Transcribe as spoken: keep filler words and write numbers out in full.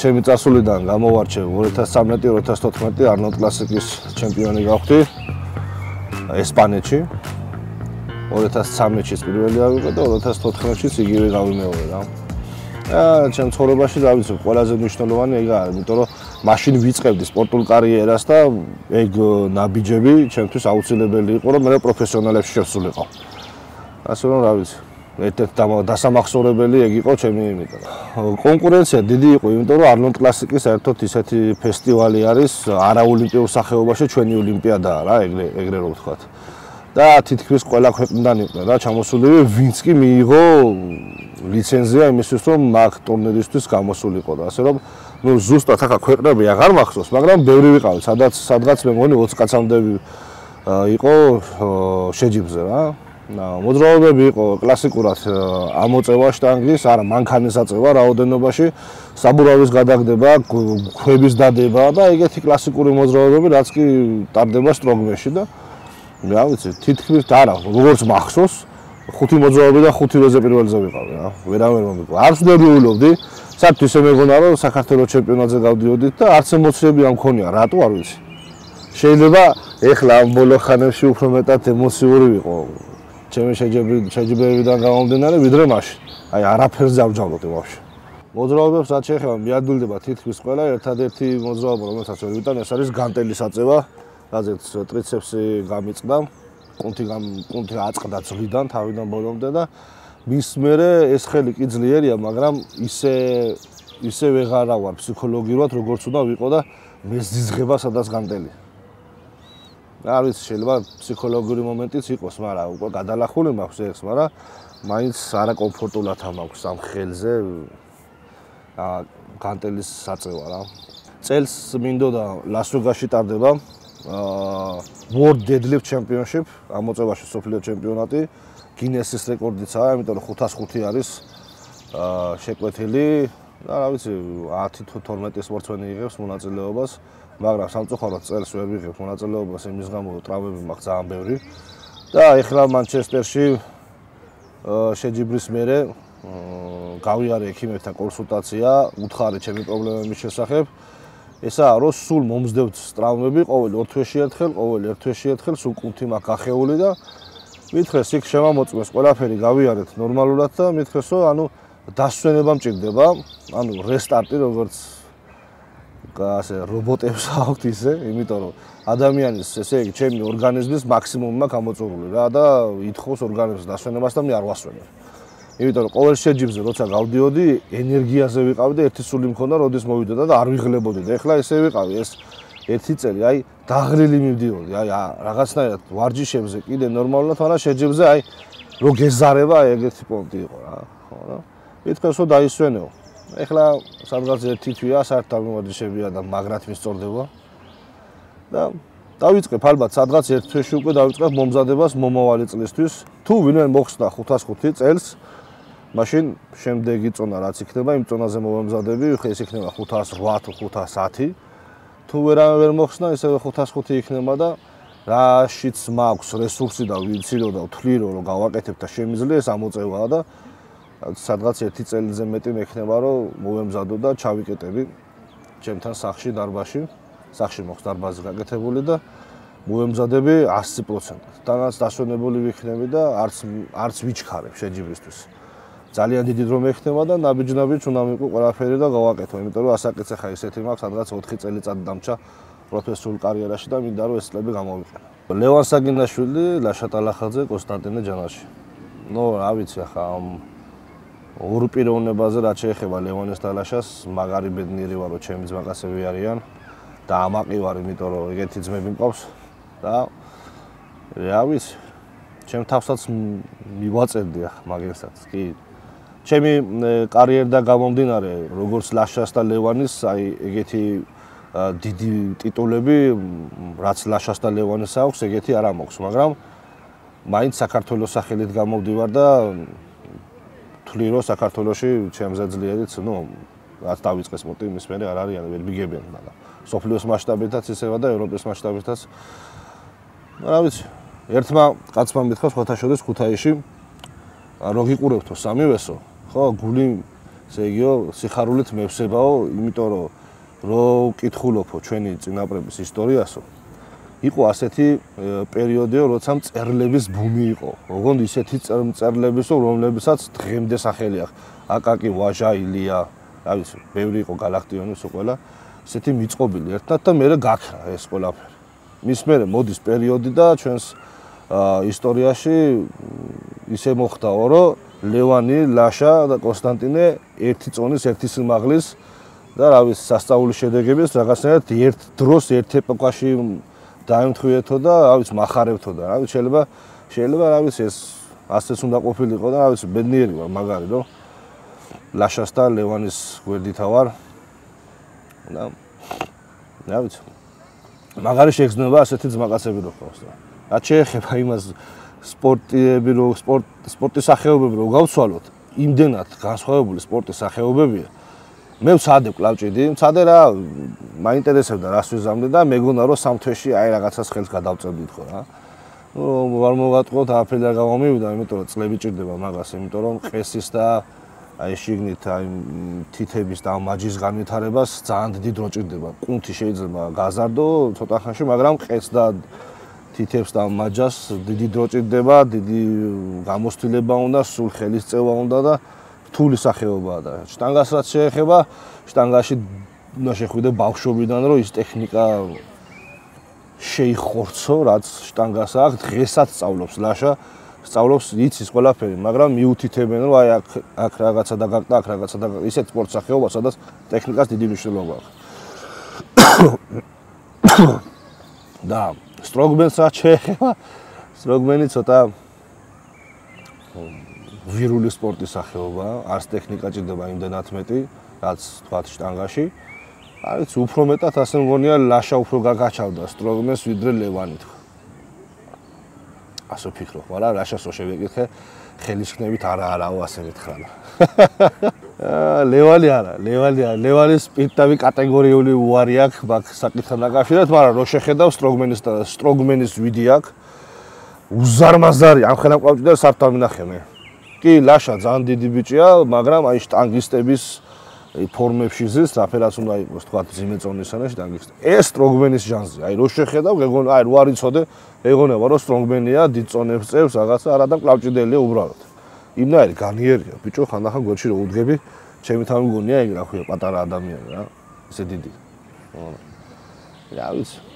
ჩემი წასულიდან გამოვარჩევ ორი ათას ცხრამეტი ორი ათას თოთხმეტი არნოლდ კლასიკის ჩემპიონი გავხდი ესპანეთში. ორი ათას ცხრამეტში პირველი ავიღე და ორი ათას თოთხმეტშიც იგივე გავიმეორე რა. აა ჩემ ცხოვრებაში რა ვიცი, ყველაზე მნიშვნელოვანი ეგ არის, იმიტომ რომ მაშინ ვიწყებდი სპორტულ კარიერას და ეგ ნაბიჯები ჩემთვის აუცილებელი იყო, რომ მე პროფესიონალებში შევსულიყო. ასე რომ რა ვიცი, ერთ-ერთი დასამახსოვრებელი ეგ იყო ჩემი იმიტომ. კონკურენცია დიდი იყო, იმიტომ რომ არნოლდ კლასიკის საერთოდ ისეთი ფესტივალი არის არაოლიმპიურ სახეობაში ჩვენი ოლიმპიადაა რა, ეგრე ეგრე რო ვთქვათ. და თითქმის ყველა ქვეყნიდან იყვნენ რა ჩამოსულები, ვინც კი მიიღო ლიცენზია იმისთვის, რომ მაგ ტურნირისთვის გამოსულიყო და ასე რომ ნუ ზუსტად ახლა ქვეყნები აღარ მახსოვს, მაგრამ ბევრი ვიყავი, სადაც სადღაც მე მგონი ოცი კაცამდე იყო შეჯიბზე რა. მოძრაობები იყო კლასიკურად ამოწევა შტანგის, არა მანქანის აწევა რაოდენობაში, საბურავის გადაგდება, ქვების დადება და ეგეთი კლასიკური მოძრაობები, რაც კი ტარდება სტროგმენში და რა ვიცი, თითქმის არა, როგორც მახსოვს, ხუთი მოძრაობი და ხუთივეზე პირველზე ვიყავი რა. ვერავინ მომიყვა. არც ნერვიულობდი, საერთოდ ისე მეგონა რომ საქართველოს ჩემპიონატზე გავდიოდით და არც ემოციები არ მქონია, რატო არ ვიცი. შეიძლება ეხლა ამ ბოლო ხანებში უფრო მეტად ემოციური ვიყო. ჩემი შეჯიბრებიდან გამომდინარე, ვიდრე მაშინ. აი არაფერს დავჯავდოთ ვაფშე. მოძრაობებს რაც შეეხება, მიადვილდება თითქმის ყველა, ერთადერთი მოძრაობა, რომელსაც ვერ ვიტან, ეს არის განტელის აწევა. რაზეც ტრიცეპსი გამიწყდა, კუნთი კუნთი აწყდა ძვლიდან თავიდან ბოლომდე და მის მერე ეს ხელი კი ძლიერია, მაგრამ ისე ისე ვეღარა ვარ ფსიქოლოგიურად, როგორც უნდა ვიყო და მეზიზღება სადაც განტელი. არ ვიცი, შეიძლება ფსიქოლოგიური მომენტიც იყოს, მაგრამ უკვე გადალახული მაქვს ეს, მაგრამ მაინც არაკომფორტულად მაქვს ამ ხელზე განტელის საწევა რა. წელს მინდოდა ლას-ვეგასში ტარდება World Deadlift Championship, ამოწევაში სოფლიო ჩემპიონატი, გინესის რეკორდიცაა, იმიტომ რომ ხუთას ხუთი არის შეკვეთილი და რა ვიცი, ათი თუ თორმეტი სპორტსმენი იღებს მონაწილეობას, მაგრამ სამწუხაროდ წელს ვერ ვიღებ მონაწილეობას იმის გამო, რომ ტრავმები მაქვს ძალიან ბევრი. და ეხლა მანჩესტერში შეჯიბრის მერე გავიარე ექიმებთან კონსულტაცია, უთხარი ჩემი პრობლემების შესახებ. ესაა რომ სულ მომზდევთ ტრავმები ყოველ ორ თვეში ერთხელ, ყოველ ერთ თვეში ერთხელ, სულ კუნთი მაქვს გახეული და მითხრეს იქ შემამოწმეს ყველაფერი გავიარეთ ნორმალურად და მითხრეს რომ ანუ დასვენება მჭირდება, ანუ რესტარტი როგორც ასე რობოტებს აქვთ ისე, იმიტომ რომ ადამიანის ესე იგი ჩემი ორგანიზმის მაქსიმუმი მაქვს ამოწურული რა და ითხოვს ორგანიზმის დასვენებას და მე არ ვასვენებ. იმიტომ რომ ყოველ შეჯიბზე როცა გავდიოდი, ენერგიაზე ვიყავი და ერთი სული მქონდა, როდის მოვიდოდა და არ ვიღლებოდი და ეხლა ესე ვიყავი, ეს ერთი წელი, აი დაღრილი მივდიოდი, აი რაღაცნაირად ვარჯიშებზე კიდე ნორმალურად, მაგრამ შეჯიბზე აი რო გეზარება, აი ეგეთი პონტი იყო რა, ხო რა. მითქეს რომ დაისვენეო. ეხლა სადღაც ერთი თვეა, საერთოდ გამოვარჯიშებია და მაგრად მისწორდება. და დავიწყებ ალბათ სადღაც ერთ თვეში უკვე დავიწყებ მომზადებას მომავალი წლისთვის. თუ ვინმე მოხსნა ხუთას ხუთი წელს მაშინ შემდეგი წონა რაც იქნება, იმ წონაზე მოვემზადები, ეს იქნება ხუთას რვა თუ ხუთას ათი. თუ ვერავინ ვერ მოხსნა, ისევ ხუთას ხუთი იქნება და რაშიც მაქვს რესურსი და ვიცირო და ვთვლირო რომ გავაკეთებ და შემიძლია ეს ამოწევაა და სადღაც ერთი წელიწადზე მეტი მექნება რომ მოვემზადო და ჩავიკეტები ჩემთან სახლში დარბაზში. სახლში მოხს დარბაზი გაკეთებული და მოვემზადები ასი პროცენტად. თანაც დასვენებული ვიქნები და არც არც ვიჩქარებ შეჯიბრისთვის. ძალიან დიდი დრო მექნება და ნაბიჯ-ნაბიჯ უნდა მიყო ყველაფერი და გავაკეთო, იმიტომ რომ ასაკიც ახლა ისეთი მაქვს, სადღაც ოთხი წელიწადი დამჭა პროფესიულ კარიერაში და მინდა რომ ეს წლები გამოვიყენო. ლევან საგინაშვილი, ლაშა ტალახაძე, კონსტანტინე ჯანაში. ნუ რა ვიცი ახლა ამ ორ პიროვნებაზე რაც შეეხება ლევანეს და ლაშას, მაგარი ბედნიერი ვარო ჩემი ძმაკაცები არიან და ამაყი ვარ, იმიტომ რომ ეგეთი ძმები მყავს და რა ვიცი, ჩემ თავსაც მივაწევდი ახლა მაგერსაც, კი. ჩემი კარიერიდან გამომდინარე, როგორც ლაშას და ლევანის, აი ეგეთი დიდი ტიტულები, რაც ლაშას და ლევანის აქვს, ეგეთი არ ამაქვს, მაგრამ მაინც საქართველოს სახელით გამოვდივარ და ვთვლი რომ საქართველოში ჩემზე ძლიერიც, ნუ რაც დავიწყეს მოტივი, მის მერე არ არიან, ვერ მიგებიან, მაგრამ სოფლიოს მასშტაბითაც ისევა და ევროპის მასშტაბითაც. რა ვიცი, ერთმა კაცმა მითხრა სხვათა შორის ქუთაისში, რომ გიყურებთო სამივესო, ხო, გული ესე იგიო, სიხარულით მევსებაო, იმიტომ რომ რო ვკითხულობო ჩვენი წინაპრების ისტორიასო, იყო ასეთი პერიოდიო, როცა მწერლების ბუმი იყო. ოღონდ ისეთი მწერლებისო, რომლებსაც დღემდე სახელი აქვს. აკაკი, ვაჟა, ილია, რა ვიცი, ბევრი იყო გალაქტიონის ყველა, ესეთი მიწყობილი ერთად და მერე გაქრა ეს ყველაფერი. მის მერე მოდის პერიოდი და ჩვენს ისტორიაში ისე მოხდაო, რომ ლევანი, ლაშა და კონსტანტინე ერთი წონის, ერთი სიმაღლის და რა ვიცი, სასწაულის შედეგების რაღაცნაირად ერთ დროს, ერთ ეპოქაში დაემთხვიეთო და რა ვიცი, მახარებთო და რა ვიცი, შეიძლება შეიძლება რა ვიცი, ეს ასეც უნდა ყოფილიყო და რა ვიცი, ბედნიერი ვარ მაგარი, რომ ლაშას და ლევანის გვერდითა ვარ. და რა ვიცი. მაგარი შეგრძნება ასეთი ძმაკაცები რო ყავს და რაც შეეხება იმას სპორტიები რო სპორტ სპორტის სახეობები რო გავცვალოთ, იმდენად განსხვავებული სპორტის სახეობებია. მე ვცადე კლავჭიდი, ვცადე რა, მაინტერესებდა რას ვიზამდი და მეგონა რომ სამ თვეში აი რაღაცას ხელს გადავწევდით ხო რა. ნუ ვარ მოვატყოთ, არაფერი არ გამომივიდა, იმიტომ რომ წლები ჭირდება მაგას, იმიტომ რომ ყესის და აი შიგნით აი თითების და მაჯის განვითარებას ძალიან დიდი დრო ჭირდება. კუნთი შეიძლება გაზარდო ცოტა ხანში, მაგრამ ყეს და თითებს და მაჯას დიდი დრო ჭირდება, დიდი გამოცდილება უნდა, სულ ხელის წევა უნდა და რთული სახეობაა და შტანგას რაც შეეხება, შტანგაში უნდა შეხვიდე ბავშვობიდან, რომ ის ტექნიკა შეიხორცო, რაც შტანგას აქვს, დღესაც სწავლობს ლაშა, სწავლობს იცის ყველაფერი, მაგრამ მიუთითებენ, რომ აი აქ აქ რაღაცა დაგაკდა, აქ რაღაცა და ისეთ სპორტ სახეობა, სადაც ტექნიკას დიდი მნიშვნელობა აქვს. და სტროგმენს რაც შეეხება, სტროგმენი ცოტა ვირული სპორტის სახეობაა, არც ტექნიკა ჭირდება იმდენად მეტი, რაც თქვათ შტანგაში. არის უფრო მეტად ასე მგონია ლაშა უფრო გაგაჩავდა სტროგმენს ვიდრე ლევანი თქვა. ასე ვფიქრობ, მაგრამ ლაშას რო შევეკითხე, ხელისხნებით არა არაო ასე მითხრა. ლევანი არა, ლევანი არა, ლევანის პირდაპირ კატეგორიული უარი აქვს მაგ საკითხთან დაკავშირებით, მაგრამ რო შეხედავ სტროგმენის და სტროგმენის ვიდი აქვს, უზარმაზარი, ამ ხელამ ყავჭიდან სართ არ მინახე მე. კი, ლაშა ძალიან დიდი ბიჭია, მაგრამ აი შტანგისტების ფორმებში ზის, რაფერაც უნდა იყოს, თქვა ზიმეწონისა და შტანგისტი. ეს სტროგმენის ჟანრია. აი რო შეხედავ, გეგონა, აი რო არ იცოდე, ეგონება რომ სტროგმენია, დიდ წონებს წევს, რაღაცა არა და კლავჭიდელია უბრალოდ. იმნაირი განიერია, ბიჭო, ხანდახან გვერდში რო უდგები, ჩემი თავი მგონია ეგ რა ქვია, პატარა ადამიანი რა, ესე დიდი. რა ვიცი.